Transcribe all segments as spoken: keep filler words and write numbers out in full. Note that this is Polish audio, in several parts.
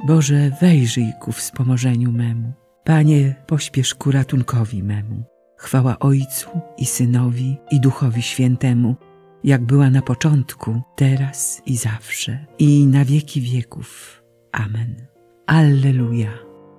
Boże, wejrzyj ku wspomożeniu memu. Panie, pośpiesz ku ratunkowi memu. Chwała Ojcu i Synowi i Duchowi Świętemu, jak była na początku, teraz i zawsze, i na wieki wieków. Amen. Alleluja.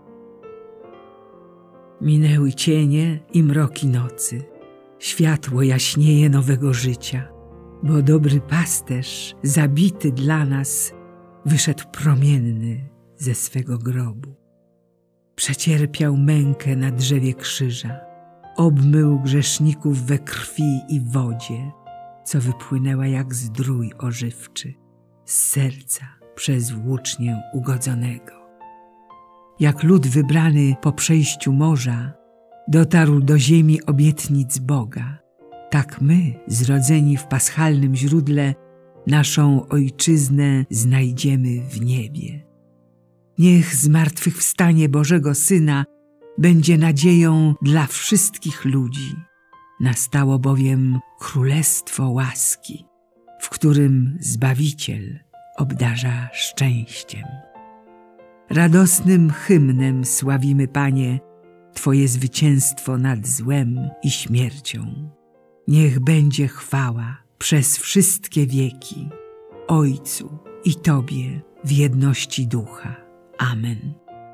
Minęły cienie i mroki nocy. Światło jaśnieje nowego życia, bo dobry pasterz, zabity dla nas, wyszedł promienny ze swego grobu. Przecierpiał mękę na drzewie krzyża, obmył grzeszników we krwi i wodzie, co wypłynęła jak zdrój ożywczy z serca przez włócznię ugodzonego. Jak lud wybrany po przejściu morza dotarł do ziemi obietnic Boga, tak my, zrodzeni w paschalnym źródle, naszą ojczyznę znajdziemy w niebie. Niech zmartwychwstanie Bożego Syna będzie nadzieją dla wszystkich ludzi. Nastało bowiem królestwo łaski, w którym Zbawiciel obdarza szczęściem. Radosnym hymnem sławimy, Panie, Twoje zwycięstwo nad złem i śmiercią. Niech będzie chwała przez wszystkie wieki Ojcu i Tobie w jedności Ducha. Amen.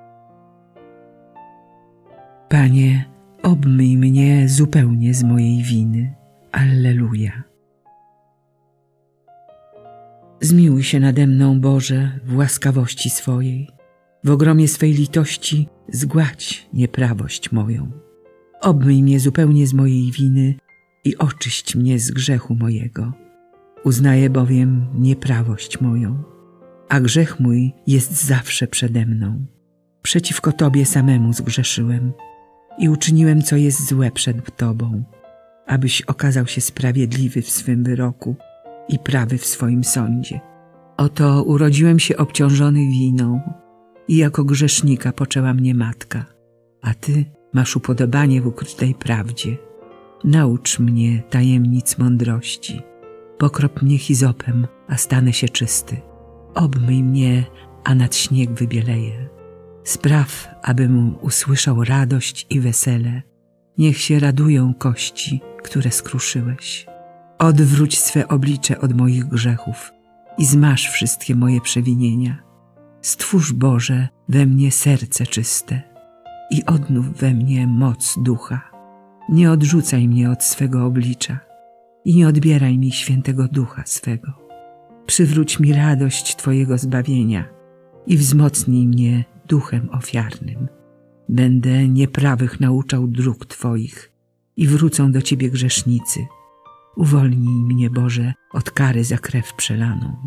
Panie, obmyj mnie zupełnie z mojej winy. Alleluja. Zmiłuj się nade mną, Boże, w łaskawości swojej. W ogromie swej litości zgładź nieprawość moją. Obmyj mnie zupełnie z mojej winy i oczyść mnie z grzechu mojego. Uznaję bowiem nieprawość moją, a grzech mój jest zawsze przede mną. Przeciwko Tobie samemu zgrzeszyłem i uczyniłem, co jest złe przed Tobą, abyś okazał się sprawiedliwy w swym wyroku i prawy w swoim sądzie. Oto urodziłem się obciążony winą i jako grzesznika poczęła mnie matka, a Ty masz upodobanie w ukrytej prawdzie. Naucz mnie tajemnic mądrości. Pokrop mnie hizopem, a stanę się czysty. Obmyj mnie, a nad śnieg wybieleje. Spraw, abym usłyszał radość i wesele. Niech się radują kości, które skruszyłeś. Odwróć swe oblicze od moich grzechów i zmaż wszystkie moje przewinienia. Stwórz, Boże, we mnie serce czyste i odnów we mnie moc ducha. Nie odrzucaj mnie od swego oblicza i nie odbieraj mi świętego ducha swego. Przywróć mi radość Twojego zbawienia i wzmocnij mnie duchem ofiarnym. Będę nieprawych nauczał dróg Twoich i wrócą do Ciebie grzesznicy. Uwolnij mnie, Boże, od kary za krew przelaną.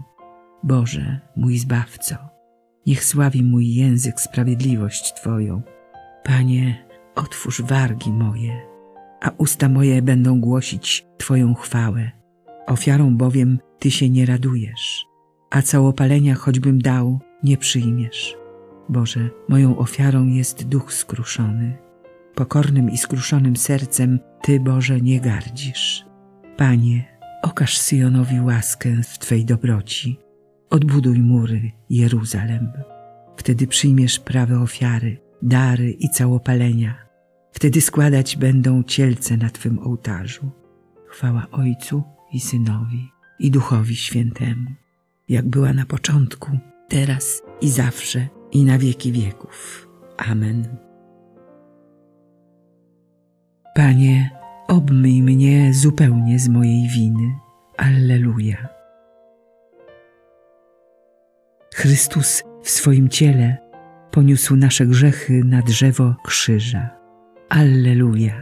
Boże, mój Zbawco, niech sławi mój język sprawiedliwość Twoją. Panie, otwórz wargi moje, a usta moje będą głosić Twoją chwałę. Ofiarą bowiem Ty się nie radujesz, a całopalenia choćbym dał, nie przyjmiesz. Boże, moją ofiarą jest duch skruszony. Pokornym i skruszonym sercem Ty, Boże, nie gardzisz. Panie, okaż Syjonowi łaskę w Twej dobroci. Odbuduj mury Jeruzalem. Wtedy przyjmiesz prawe ofiary, dary i całopalenia. Wtedy składać będą cielce na Twym ołtarzu. Chwała Ojcu i Synowi i Duchowi Świętemu, jak była na początku, teraz i zawsze, i na wieki wieków. Amen. Panie, obmyj mnie zupełnie z mojej winy. Alleluja. Chrystus w swoim ciele poniósł nasze grzechy na drzewo krzyża. Alleluja.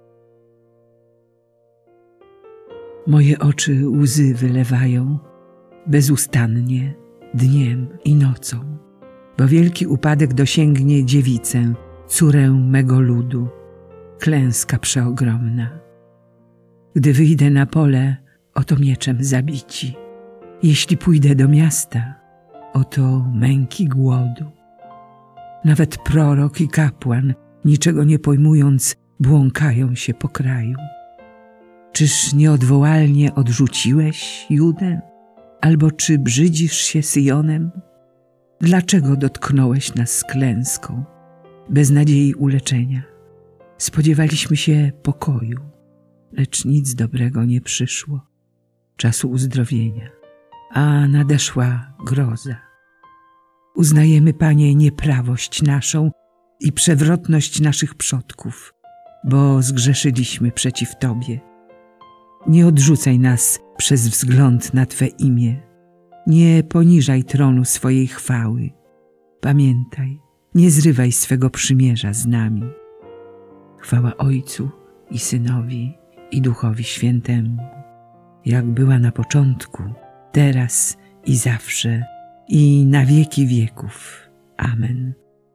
Moje oczy łzy wylewają bezustannie dniem i nocą, bo wielki upadek dosięgnie dziewicę, córę mego ludu, klęska przeogromna. Gdy wyjdę na pole, oto mieczem zabici. Jeśli pójdę do miasta, oto męki głodu. Nawet prorok i kapłan, niczego nie pojmując, błąkają się po kraju. Czyż nieodwołalnie odrzuciłeś Judę? Albo czy brzydzisz się Syjonem? Dlaczego dotknąłeś nas klęską, bez nadziei uleczenia? Spodziewaliśmy się pokoju, lecz nic dobrego nie przyszło, czasu uzdrowienia, a nadeszła groza. Uznajemy, Panie, nieprawość naszą i przewrotność naszych przodków, bo zgrzeszyliśmy przeciw Tobie. Nie odrzucaj nas przez wzgląd na Twe imię. Nie poniżaj tronu swojej chwały. Pamiętaj, nie zrywaj swego przymierza z nami. Chwała Ojcu i Synowi, i Duchowi Świętemu, jak była na początku, teraz i zawsze, i na wieki wieków. Amen.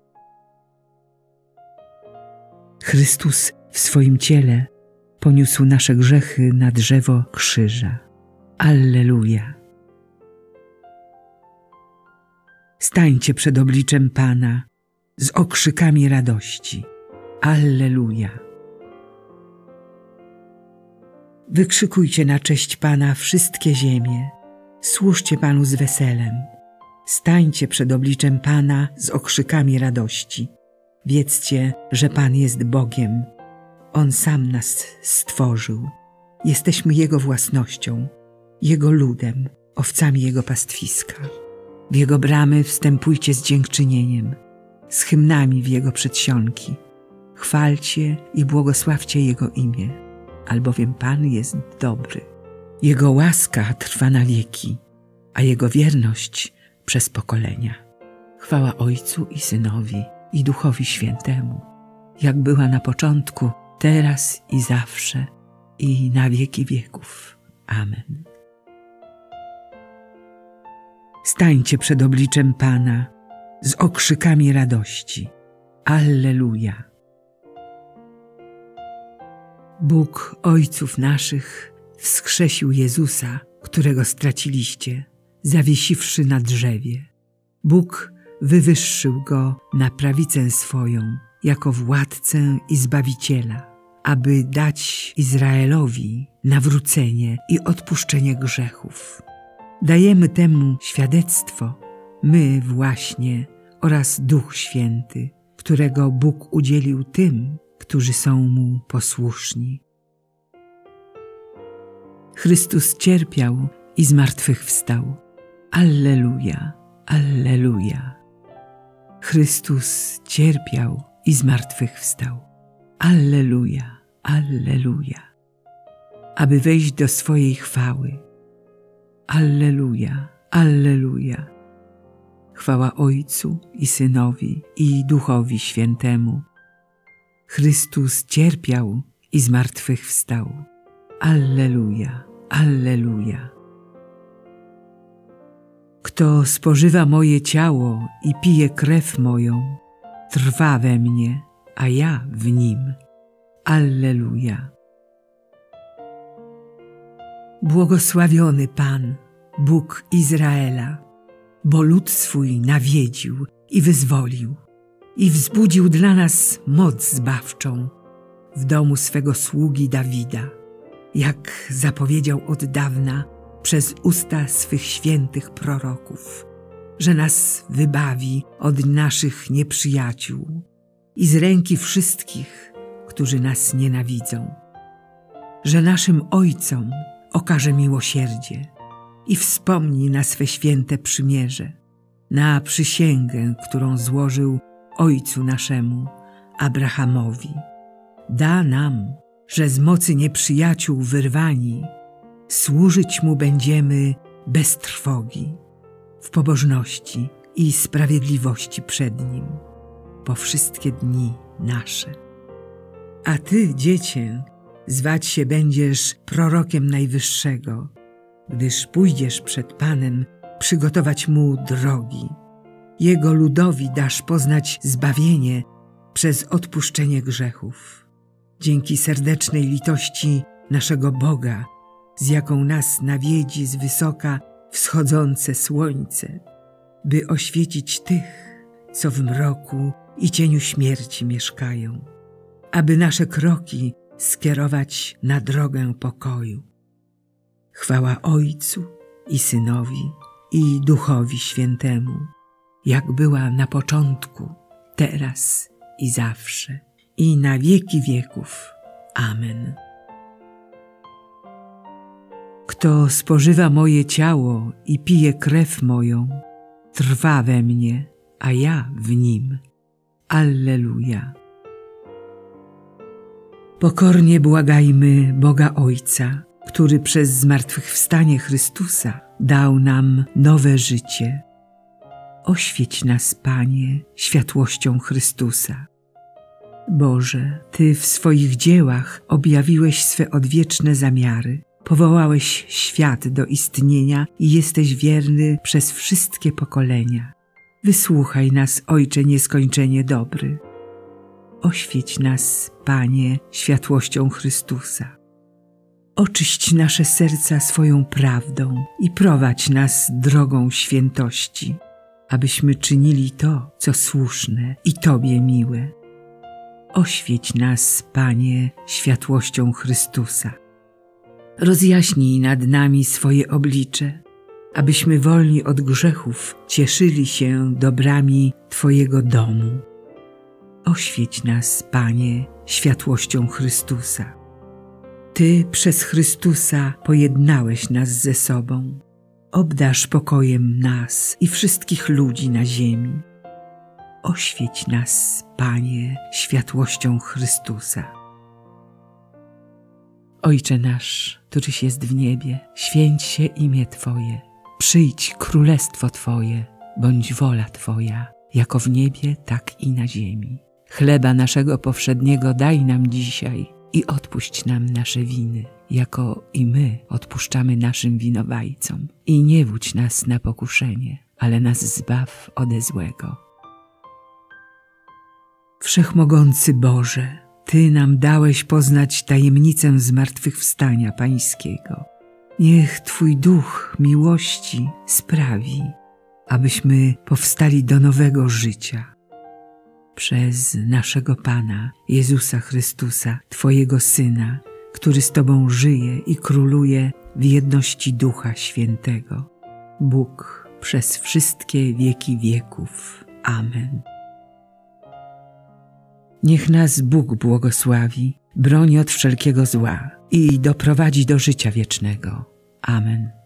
Chrystus w swoim ciele poniósł nasze grzechy na drzewo krzyża. Alleluja. Stańcie przed obliczem Pana z okrzykami radości. Alleluja. Wykrzykujcie na cześć Pana wszystkie ziemie. Służcie Panu z weselem. Stańcie przed obliczem Pana z okrzykami radości. Wiedzcie, że Pan jest Bogiem. On sam nas stworzył. Jesteśmy Jego własnością, Jego ludem, owcami Jego pastwiska. W Jego bramy wstępujcie z dziękczynieniem, z hymnami w Jego przedsionki. Chwalcie i błogosławcie Jego imię, albowiem Pan jest dobry. Jego łaska trwa na wieki, a Jego wierność przez pokolenia. Chwała Ojcu i Synowi, i Duchowi Świętemu, jak była na początku, teraz i zawsze, i na wieki wieków. Amen. Stańcie przed obliczem Pana z okrzykami radości. Alleluja. Bóg Ojców naszych wskrzesił Jezusa, którego straciliście, zawiesiwszy na drzewie. Bóg wywyższył Go na prawicę swoją, jako władcę i Zbawiciela, aby dać Izraelowi nawrócenie i odpuszczenie grzechów. Dajemy temu świadectwo, my właśnie oraz Duch Święty, którego Bóg udzielił tym, którzy są Mu posłuszni. Chrystus cierpiał i zmartwychwstał. Alleluja, alleluja. Chrystus cierpiał i zmartwychwstał. Alleluja, alleluja. Aby wejść do swojej chwały. Alleluja, alleluja. Chwała Ojcu i Synowi, i Duchowi Świętemu. Chrystus cierpiał i zmartwychwstał. Alleluja, alleluja. Kto spożywa moje ciało i pije krew moją, trwa we mnie, a ja w nim. Alleluja. Błogosławiony Pan, Bóg Izraela, bo lud swój nawiedził i wyzwolił i wzbudził dla nas moc zbawczą w domu swego sługi Dawida, jak zapowiedział od dawna przez usta swych świętych proroków, że nas wybawi od naszych nieprzyjaciół i z ręki wszystkich, którzy nas nienawidzą, że naszym ojcom okaże miłosierdzie i wspomni na swe święte przymierze, na przysięgę, którą złożył ojcu naszemu, Abrahamowi. Da nam, że z mocy nieprzyjaciół wyrwani, służyć Mu będziemy bez trwogi, w pobożności i sprawiedliwości przed Nim, po wszystkie dni nasze. A Ty, Dziecię, zwać się będziesz prorokiem Najwyższego, gdyż pójdziesz przed Panem przygotować Mu drogi. Jego ludowi dasz poznać zbawienie przez odpuszczenie grzechów. Dzięki serdecznej litości naszego Boga, z jaką nas nawiedzi z wysoka wschodzące słońce, by oświecić tych, co w mroku i cieniu śmierci mieszkają, aby nasze kroki skierować na drogę pokoju. Chwała Ojcu i Synowi, i Duchowi Świętemu, jak była na początku, teraz i zawsze, i na wieki wieków. Amen. Kto spożywa moje ciało i pije krew moją, trwa we mnie, a ja w nim. Alleluja. Pokornie błagajmy Boga Ojca, który przez zmartwychwstanie Chrystusa dał nam nowe życie. Oświeć nas, Panie, światłością Chrystusa. Boże, Ty w swoich dziełach objawiłeś swe odwieczne zamiary, powołałeś świat do istnienia i jesteś wierny przez wszystkie pokolenia. Wysłuchaj nas, Ojcze nieskończenie dobry. Oświeć nas, Panie, światłością Chrystusa. Oczyść nasze serca swoją prawdą i prowadź nas drogą świętości, abyśmy czynili to, co słuszne i Tobie miłe. Oświeć nas, Panie, światłością Chrystusa. Rozjaśnij nad nami swoje oblicze, abyśmy wolni od grzechów cieszyli się dobrami Twojego domu. Oświeć nas, Panie, światłością Chrystusa. Ty przez Chrystusa pojednałeś nas ze sobą. Obdarz pokojem nas i wszystkich ludzi na ziemi. Oświeć nas, Panie, światłością Chrystusa. Ojcze nasz, któryś jest w niebie, święć się imię Twoje. Przyjdź królestwo Twoje, bądź wola Twoja, jako w niebie, tak i na ziemi. Chleba naszego powszedniego daj nam dzisiaj i odpuść nam nasze winy, jako i my odpuszczamy naszym winowajcom. I nie wódź nas na pokuszenie, ale nas zbaw ode złego. Wszechmogący Boże, Ty nam dałeś poznać tajemnicę zmartwychwstania Pańskiego. Niech Twój duch miłości sprawi, abyśmy powstali do nowego życia. Przez naszego Pana, Jezusa Chrystusa, Twojego Syna, który z Tobą żyje i króluje w jedności Ducha Świętego. Bóg przez wszystkie wieki wieków. Amen. Niech nas Bóg błogosławi, broni od wszelkiego zła i doprowadzi do życia wiecznego. Amen.